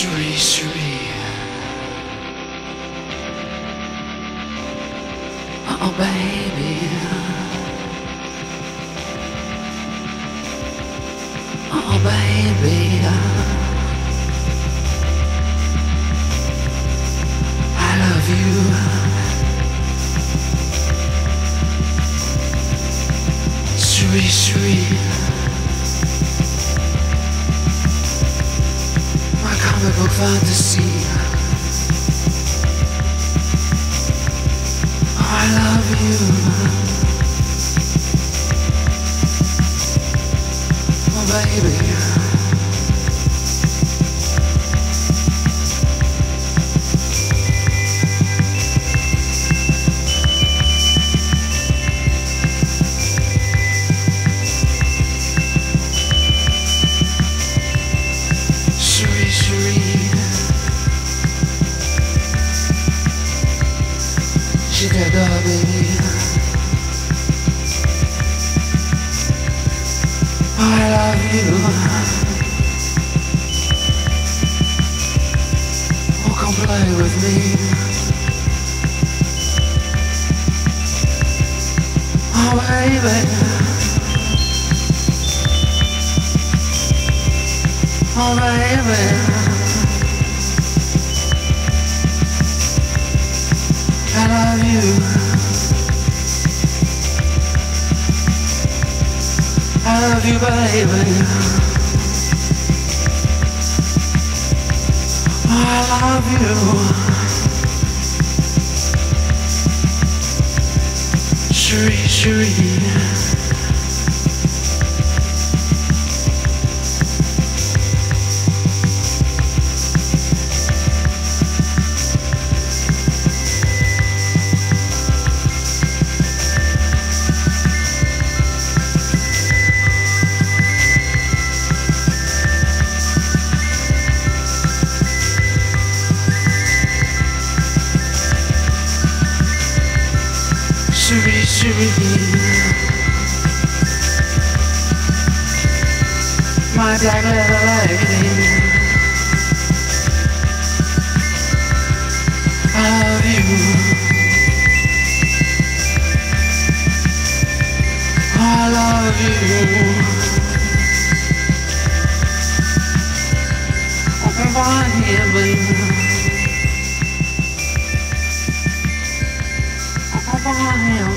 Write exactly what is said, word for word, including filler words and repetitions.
Chérie, chérie. Oh baby. Oh baby. I love you. Chérie, chérie. My comic book fantasy. I love you. Oh baby. Chérie, chérie. Je t'adore baby. I love you. Oh, come play with me. Oh, baby. Oh, baby. I love you. I love you, baby. I love you. Chérie, chérie. Chérie, chérie. My black leather lady. I love you. I love you. Oh, baby. Oh, baby.